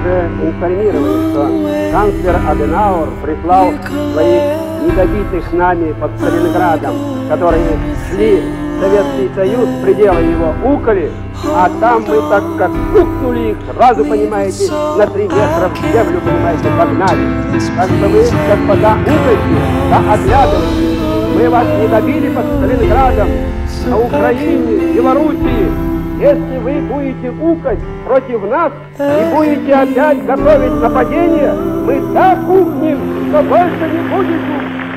уже информировали, что канцлер Аденауэр прислал своих недобитых нами под Сталинградом, которые шли в Советский Союз, пределы его уколи, а там мы так как стукнули их, сразу, понимаете, на 3 метра в землю, понимаете, погнали. Так что вы, господа, укольцы, да оглядывайтесь. Мы вас не добили под Сталинградом, на Украине, Белоруссии. Если вы будете укать против нас и будете опять готовить нападение, мы так укнем, что больше не будет.